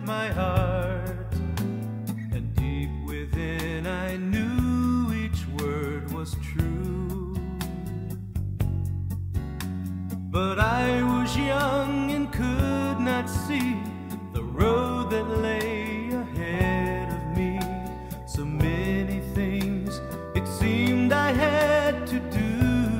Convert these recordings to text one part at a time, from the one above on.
my heart, and deep within I knew each word was true. But I was young and could not see the road that lay ahead of me. So many things it seemed I had to do.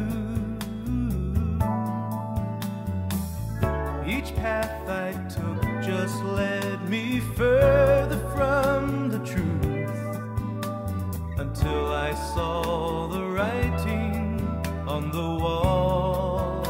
Each path I took just led me further from the truth, until I saw the writing on the wall.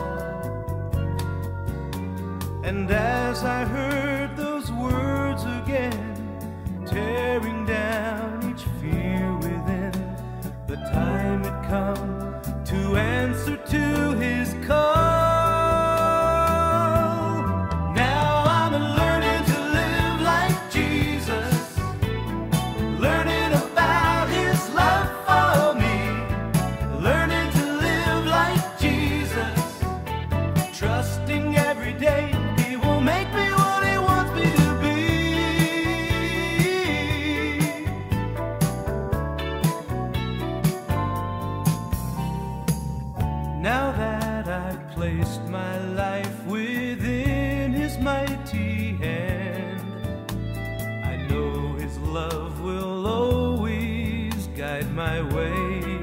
And as I heard those words again, tearing down each fear within, the time had come to answer to his call. Now I'm learning to live like Jesus, learning about his love for me, learning to live like Jesus, trusting every day he will make me what he wants me to be. Now that I've placed my life within his mighty hand, I know his love will always guide my way.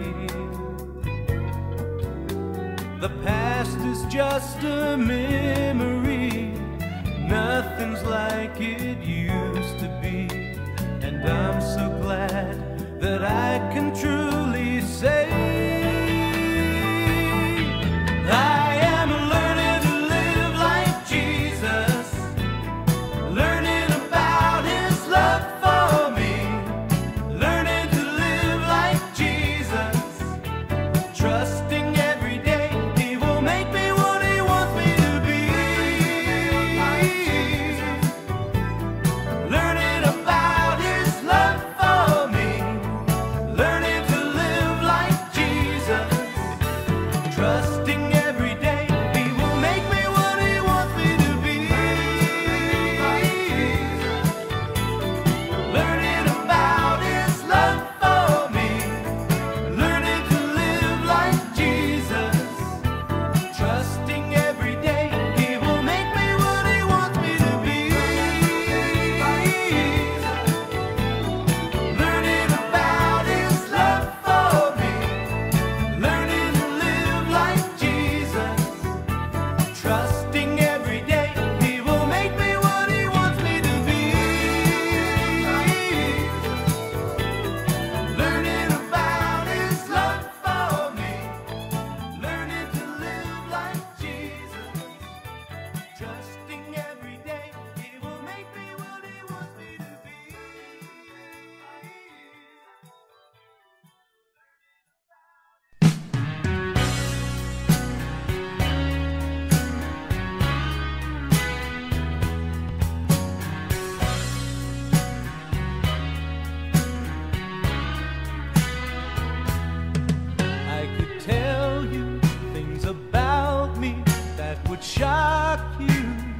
The past is just a memory, nothing's like it used to be. And I'm so glad that I can truly say I am learning to live like Jesus, learning about his love for me, learning to live like Jesus, trusting every day he will make me what he wants me to be. Learning about his love for me, learning to live like Jesus, trusting every day he will make me what he wants me to be. Learning about his love for me, learning to live like Jesus, trusting every day he will make me what he wants me to be. Learning about his love for me, learning to live like Jesus, trusting every day he will make me what he wants me to be. Learning about his love for me, learning to live like Jesus, trusting every day he will make me what he wants me to be. I could tell you things about me that would shock you.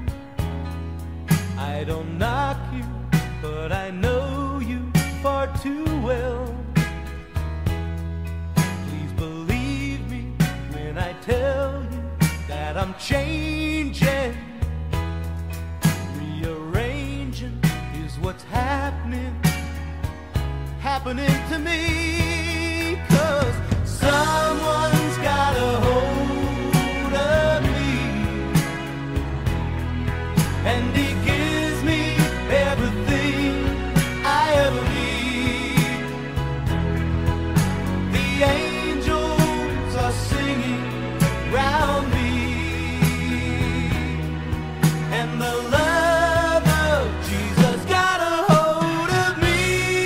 I don't knock you, but I know you far too well. Please believe me when I tell you that I'm changing. Rearranging is what's happening to me. 'Cause someone's got a hold of me, and he gives me everything I ever need. The angels are singing round me, and the love of Jesus got a hold of me.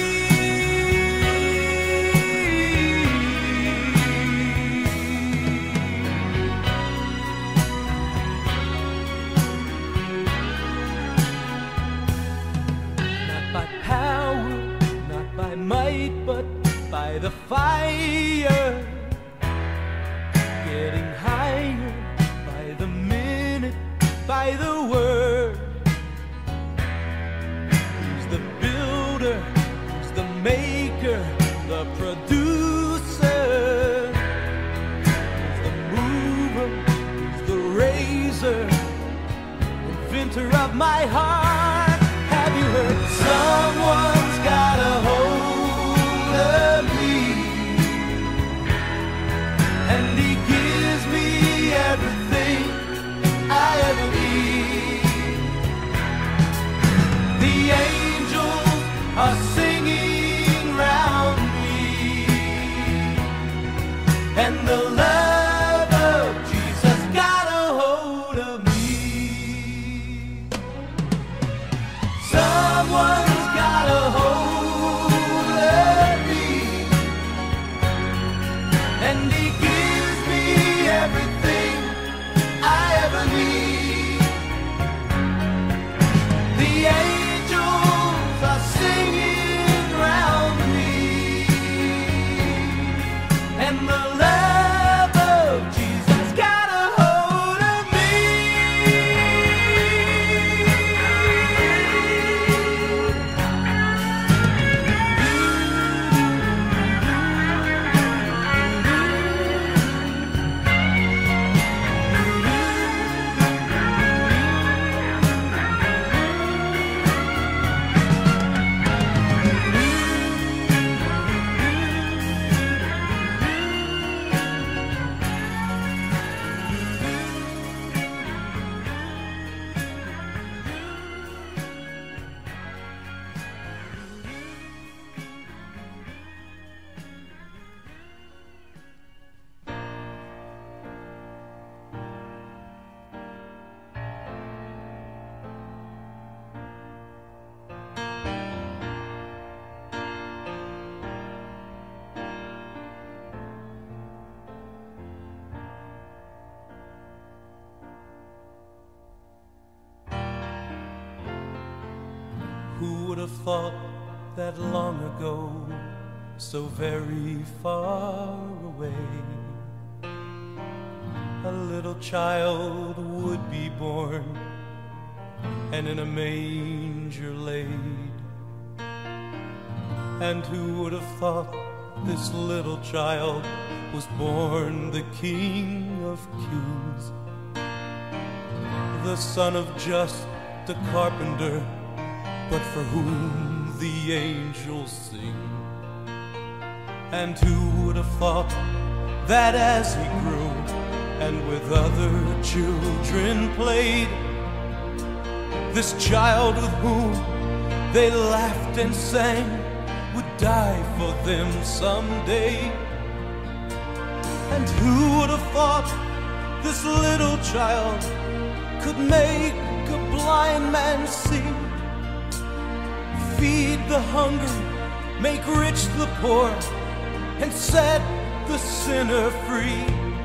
Not by power, not by might, but by the fire. Getting higher by the minute, by the word. creator, he's the maker, the producer, he's the mover, he's the raiser, inventor of my heart. Have you heard? Someone's got a hold of me, and he gives me everything I ever need. The angels are singing round me, and the love of Jesus got a hold of me. Someone's got a hold of me, and he gives me everything I ever need. The angels are singing round me, and the love of Jesus got a hold of me. Who would have thought that long ago, so very far away, a little child would be born and in a manger laid? And who would have thought this little child was born the King of Kings, the son of just a carpenter, but for whom the angels sing? And who would have thought that as he grew and with other children played, this child with whom they laughed and sang would die for them someday? And who would have thought this little child could make a blind man see, feed the hungry, make rich the poor, and set the sinner free?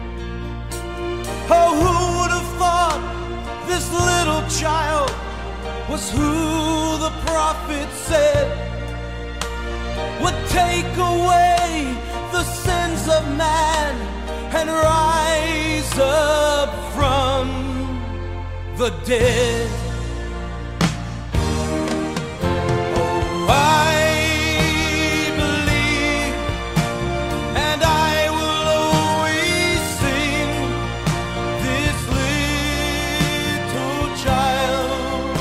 Oh, who would have thought this little child was who the prophet said would take away the sins of man and rise up from the dead? Oh, I believe, and I will always sing, this little child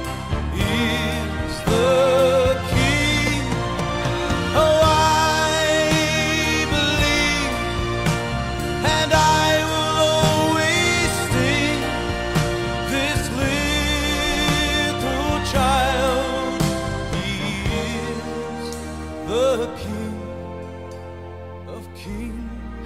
is the King. Oh, I believe, and I will always sing, this little child, he is the King of Kings.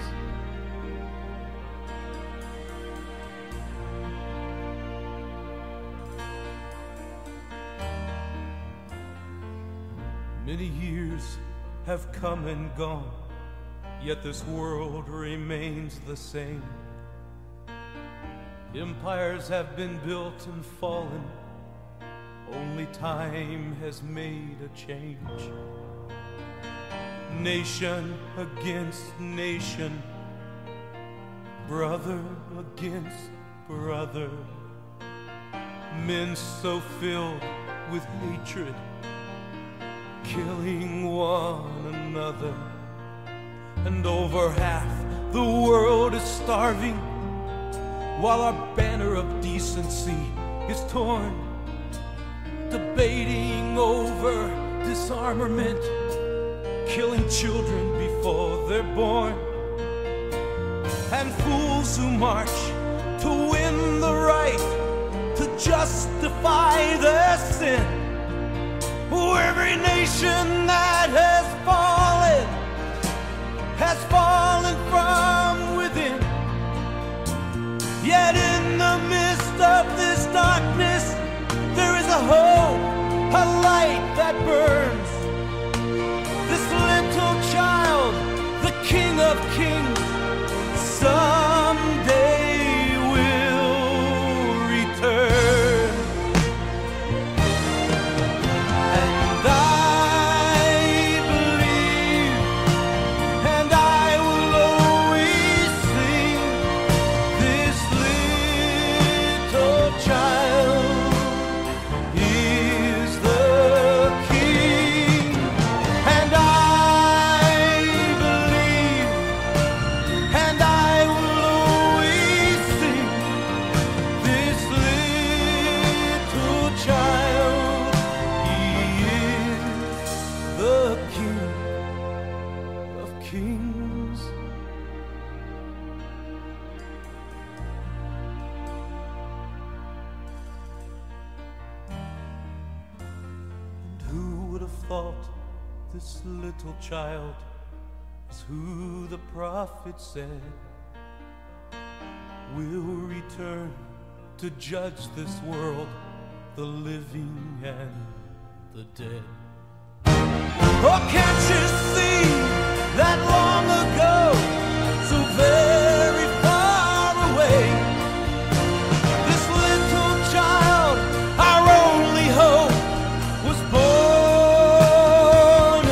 Many years have come and gone, yet this world remains the same. Empires have been built and fallen, only time has made a change. Nation against nation, brother against brother, men so filled with hatred, killing one another, and over half the world is starving, while our banner of decency is torn, debating over disarmament, killing children before they're born, and fools who march to win the right to justify their sin. Oh, every nation that has fallen from within. Yet in the midst of this darkness, there is a hope, a light that burns. This little child, the King of Kings, someday will return. And I believe, and I will always sing, this little child is the King. And I believe, and I will always sing, this little child, he is the King of Kings. And who would have thought this little child is who the prophet said will return to judge this world, the living and the dead? Oh, can't you see that long ago, so very far away, this little child, our only hope, was born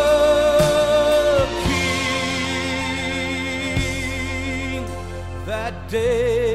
a king that day.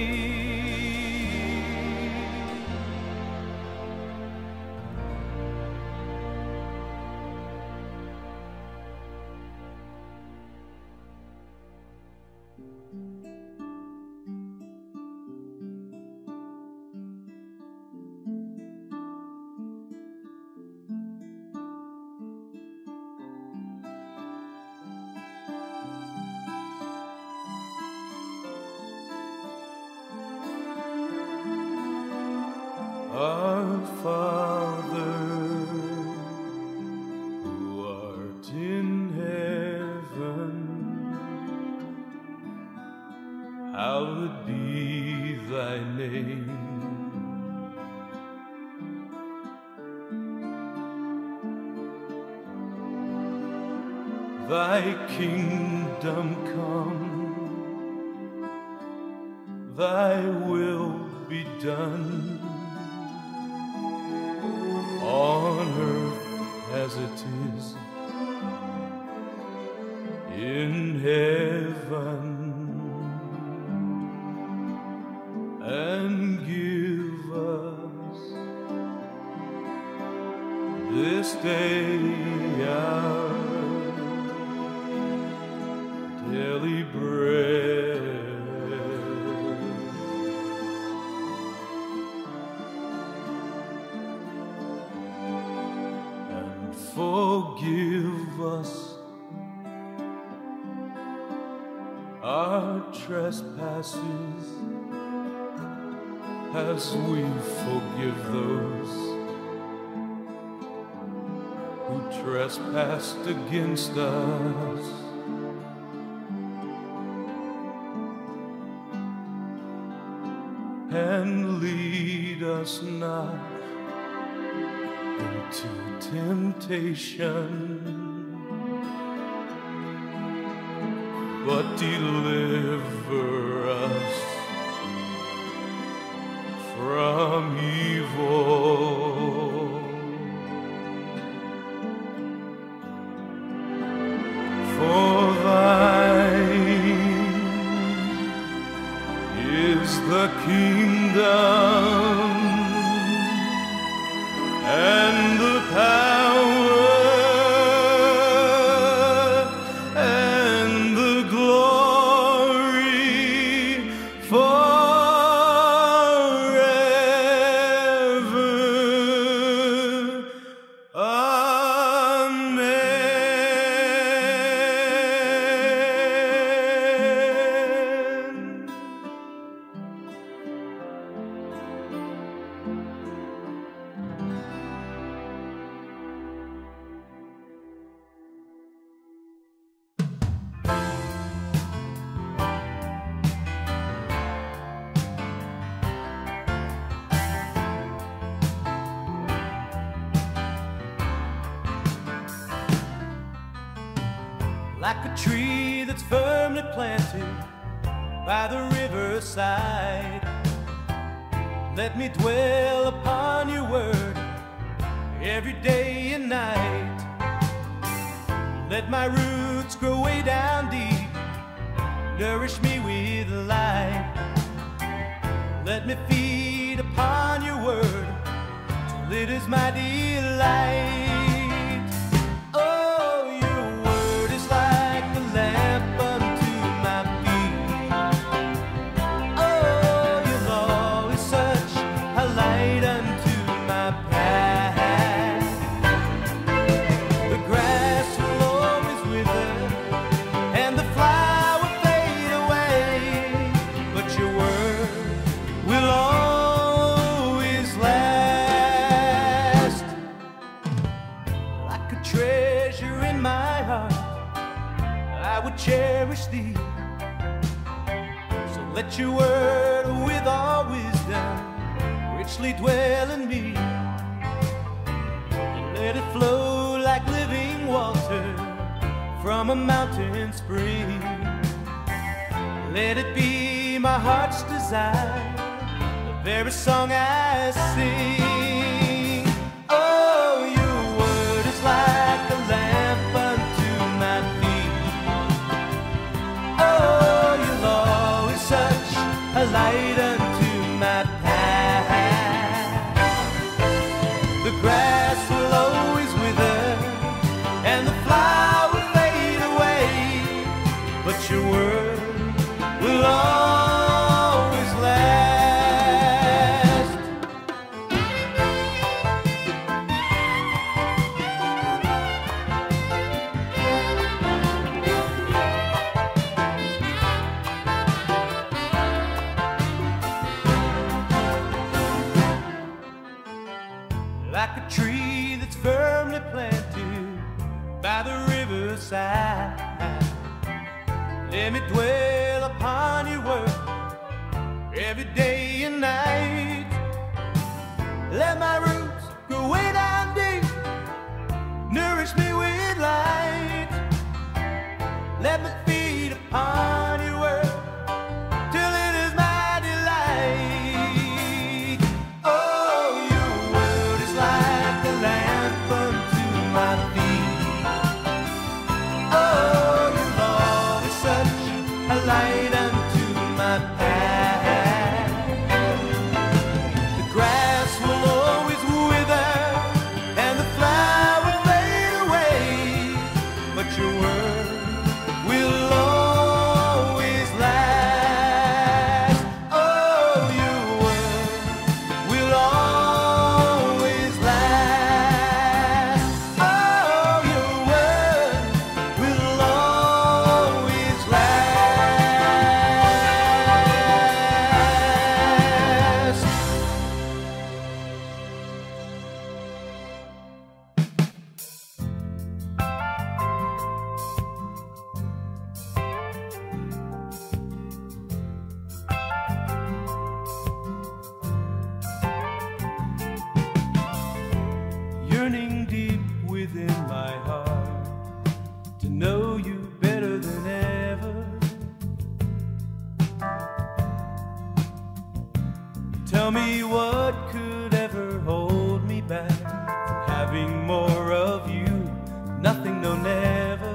Our Father, who art in heaven, hallowed be thy name. Thy kingdom come, thy will be done, on earth as it is in heaven. And give us this day our daily bread. Forgive us our trespasses, as we forgive those who trespassed against us. And lead us not into temptation, but deliver us from evil. For thine is the kingdom and the power like a tree that's firmly planted by the riverside. Let me dwell upon your word every day and night. Let my roots grow way down deep, nourish me with light. Let me feed upon your word till it is my delight. Oh, your word is like a lamp unto my feet. Oh, your law is such a light unto my path. The grass will always wither and the flower fade away, but your word will always last. Like a treasure in my heart, I would cherish thee. So let your word with all wisdom richly dwell in me, and let it flow like living water from a mountain spring. Let it be my heart's desire, the very song I sing. Oh, your word is like a lamp unto my feet. Oh, your law is such a light unto my path. The grass will always wither and the flower fade away, but your word will always last. Like a tree that's firmly planted by the riverside, let me dwell upon your word every day and night. Let my roots grow way down deep, nourish me with light. Let me feed upon your word till it is my delight. Oh, your word is like a lamp unto my feet. Oh, your law is such a light unto my path. The grass will always wither and the flower fade away, but your word will always last. Oh, your word will always last. Oh, your word will always last. Yearning deep within my heart to know you better than ever. Tell me what could ever hold me back from having more of you. Nothing, no, never.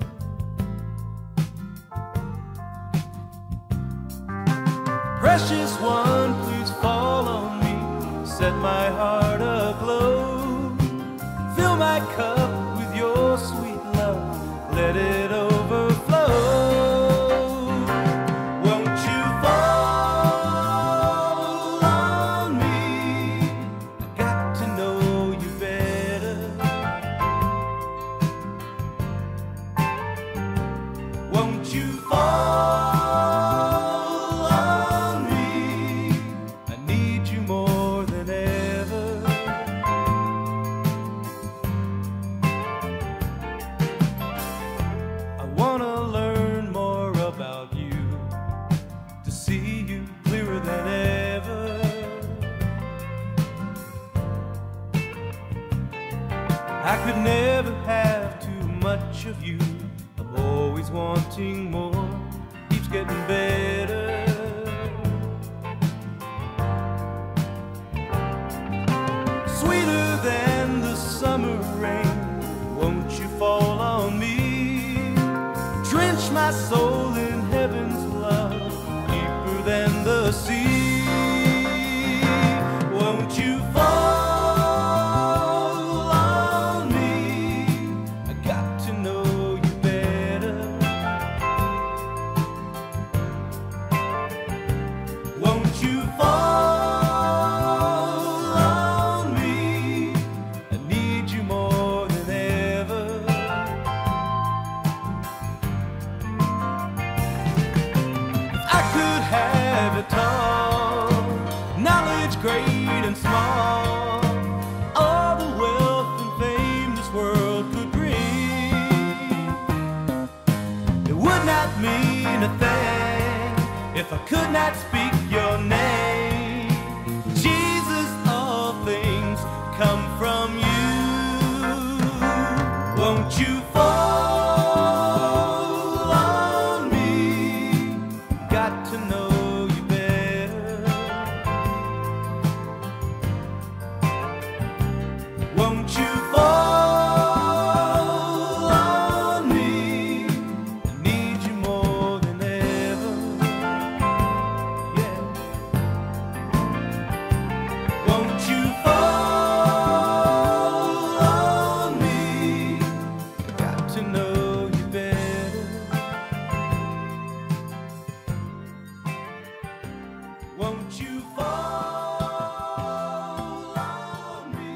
Precious one, please fall on me, set my heart aglow. Fill my cup with your sweet love, let it overflow. Won't you fall on me? I got to know you better. Won't you fall on me? I need you more than ever. I wanna learn more about you, to see you clearer than ever. I could never have too much of you, a always wanting more, keeps getting better. Sweeter than the summer rain, won't you fall on me? Drench my soul in heaven's love, deeper than the sea. Won't you fall on me? I got to know you better. Won't you fall on me? I need you more than ever. If I could have it all, knowledge great and small, all the wealth and fame this world could bring, it would not mean a thing if I could not speak your name. Jesus, all things come from you. Won't you fall on me? Got to know you better. Won't you fall on me? I need you more than ever. Yeah. Won't you fall on me? I got to know you better. Won't you fall on me?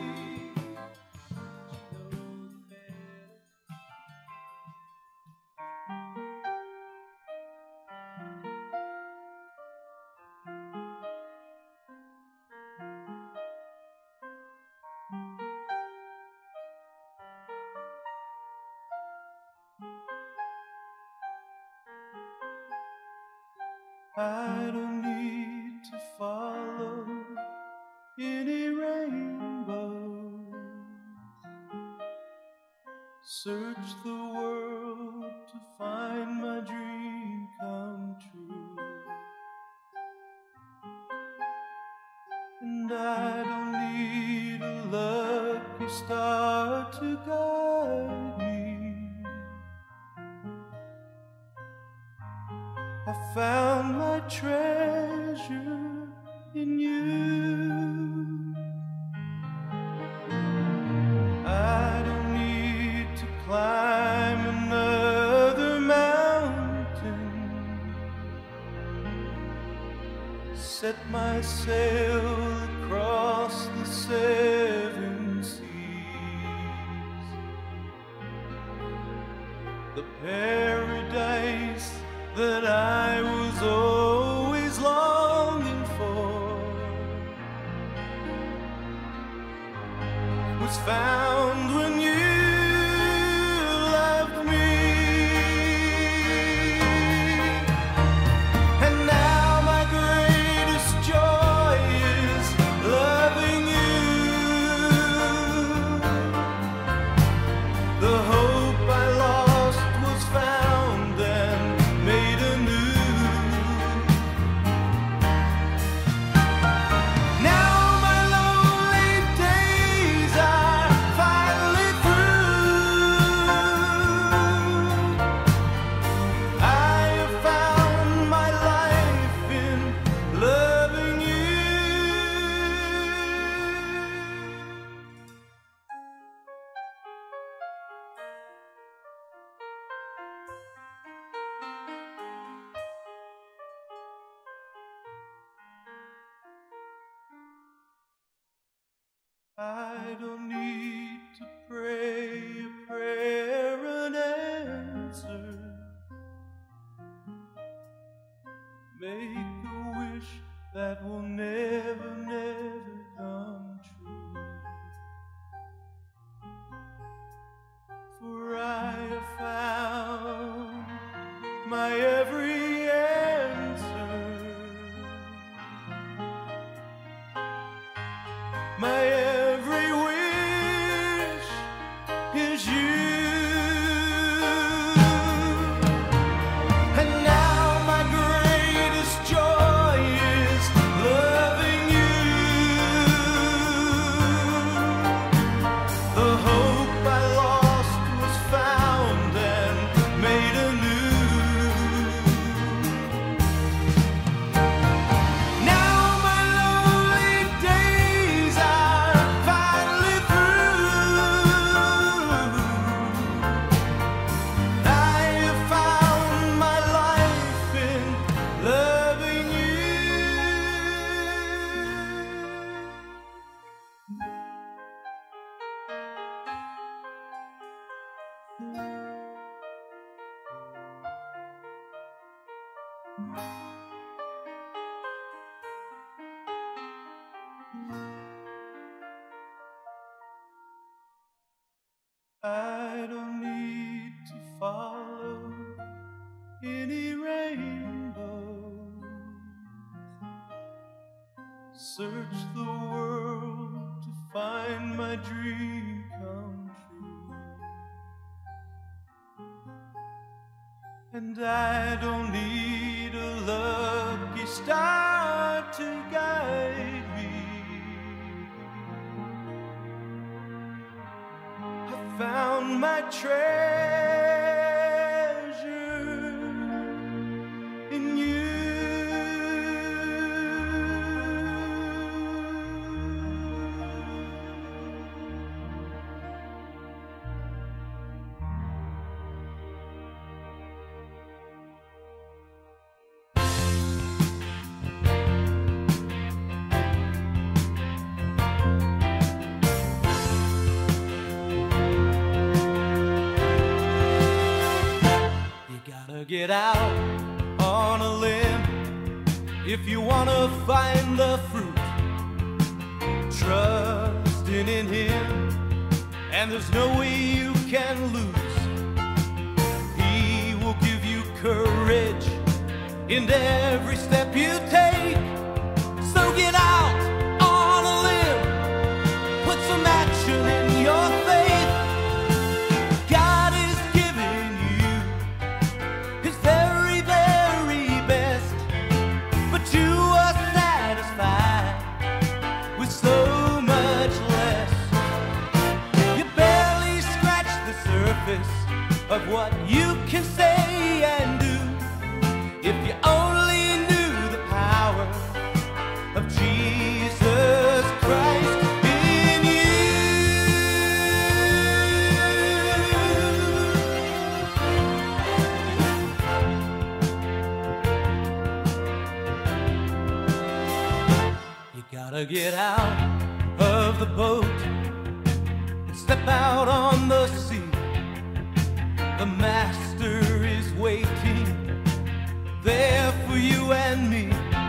I don't need to follow any rainbows, search the world to find my dream come true. And I don't need a lucky star to guide me. I found my treasure in you. I don't need to climb another mountain, set my sail across the 7 seas. The paradise that I was always longing for was found when you loved me. And now my greatest joy is loving you. The hope I lost was found and made anew. Now my lonely days are finally through. I have found my life in loving you. I don't need to pray a prayer unanswered, make a wish that will never, never come true. For I have found my every answer, my every wish is you. I don't need to follow any rainbows, search the world to find my dream come true. And I don't need a lucky star to guide me. I found my treasure in you. Get out on a limb if you want to find the fruit. Trusting in Him, and there's no way you can lose. He will give you courage in every step you take. So get out on a limb, put some action in your faith. God is giving you His very, very best, but you are satisfied with so much less. You barely scratch the surface of what you can say and do. If you only knew the power of Jesus Christ in you. You gotta get out of the boat and step out on the sea. The Master is waiting there for you and me.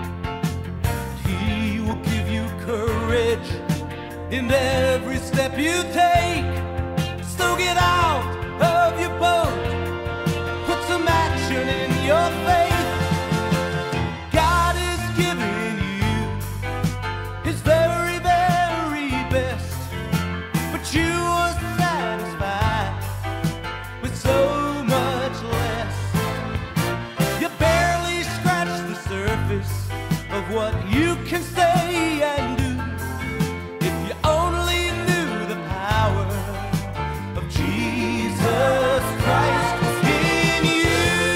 He will give you courage in every step you take. So get out of your boat, put some action in your faith. God is giving you His very, very best, but you are satisfied with so much less. You barely scratch the surface of what you can say and do. If you only knew the power of Jesus Christ in you.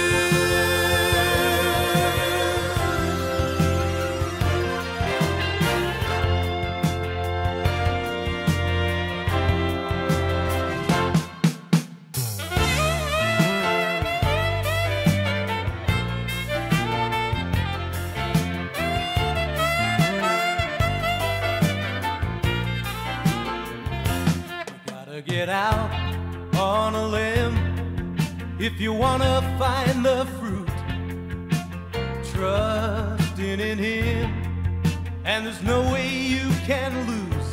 Get out on a limb if you want to find the fruit. Trusting in Him, and there's no way you can lose.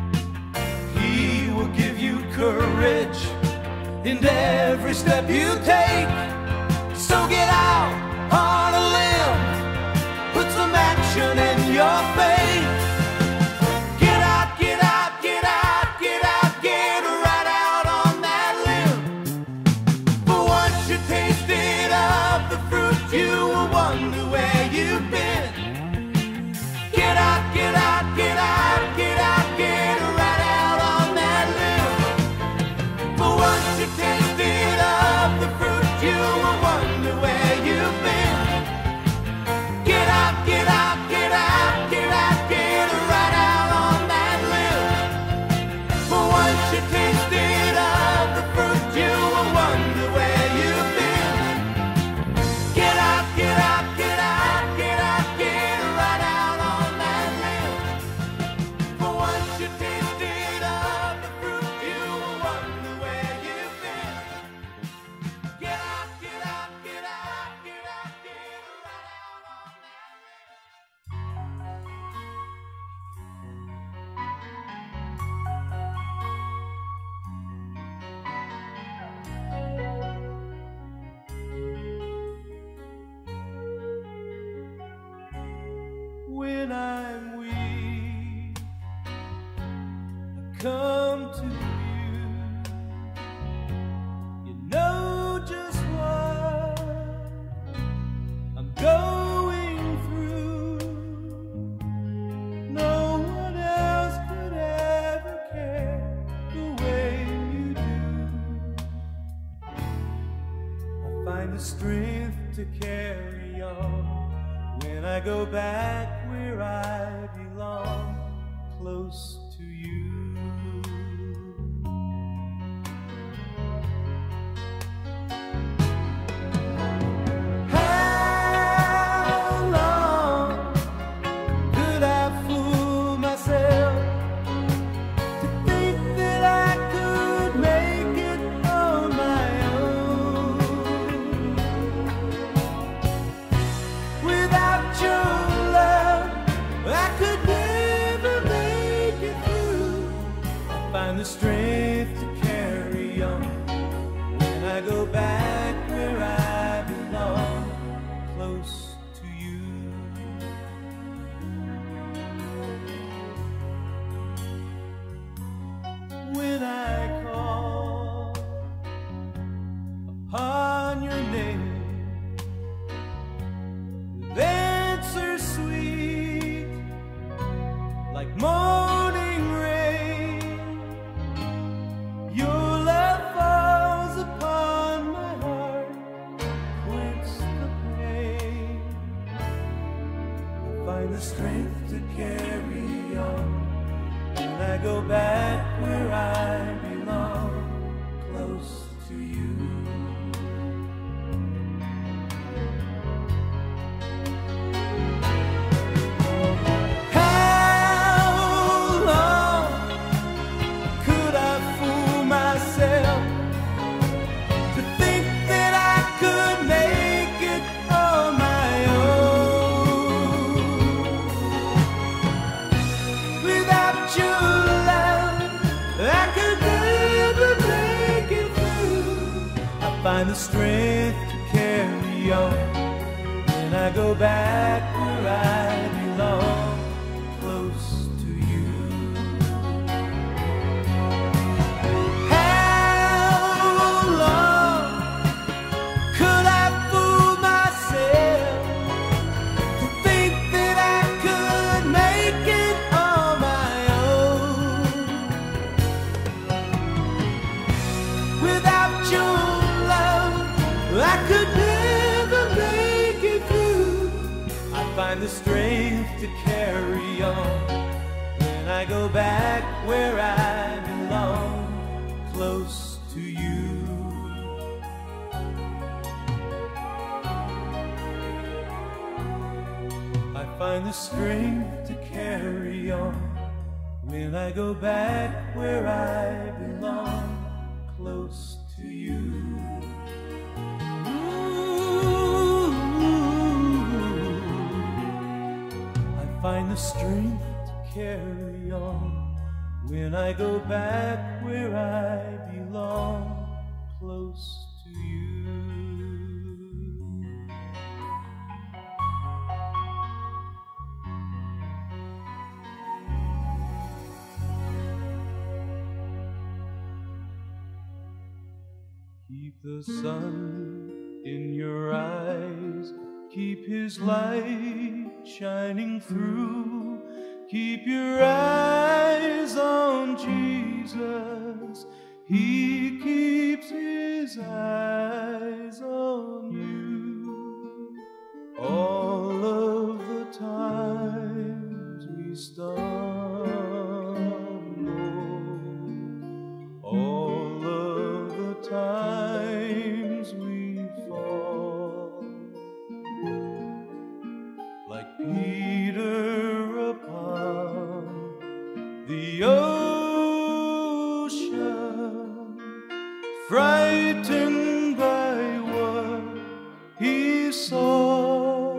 He will give you courage in every step you take. So get out on a limb, put some action in your faith. Get out, get out, get out, get out, get right out on that limb. For once you tasted of the fruit, you will wonder where you've been. Get out, get out, get out, get out, get right out on that limb. For once you tasted of the fruit, you will wonder where you've been. Get out, get out, get out, get out. when I'm weak, I come to you. You know just what I'm going through. No one else could ever care the way you do. I find the strength to carry on when I go back where I belong, close to you. How long could I fool myself to think that I could make it on my own? Without your love, I could never make it through. I find the strength to carry on when I go back where I belong, close to you. When I call upon your name with answers sweet like morning rain, your love falls upon my heart, quench the pain. I find the strength to carry on when I go back where I belong, close to you. How long could I fool myself to think that I could make it on my own? Without your love, I could never make it through. I find the strength to carry on when I go back where I belong, close to you. How long could I fool myself to think that I could make it on my own? Without your love, I could never make it through. I find the strength to carry on when I go back where I belong, close to you. I find the strength to carry on when I go back where I belong, close to you. I find the strength to carry on when I go back where I belong, close to you. Keep the sun in your eyes, keep his light shining through. Keep your eyes on Jesus, he keeps his eyes on you. All of the times we stumble, all of the times we fall, like Peter upon the ocean, frightened by what he saw.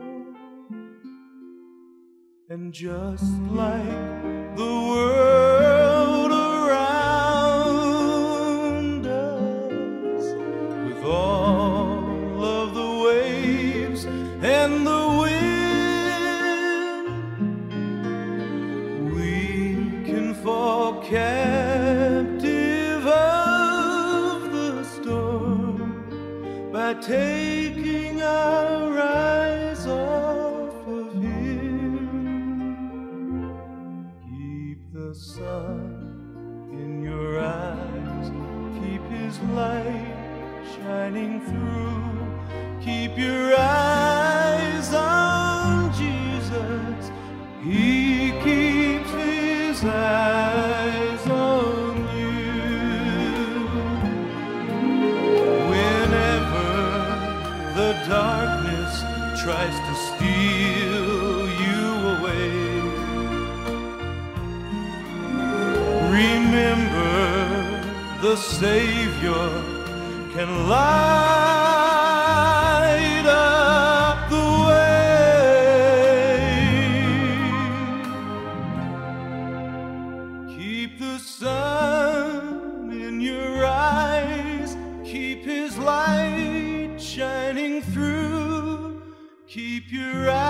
And just like the world around us, with all of the waves and the wind, taking our eyes off of Him. Keep the sun in your eyes, keep His light shining through. Keep your eyes on Jesus, He keeps His eyes on you. Whenever the darkness tries to steal you away, remember the Savior can light up the way. Keep the sun in your eyes, keep His light shining through. Keep your eyes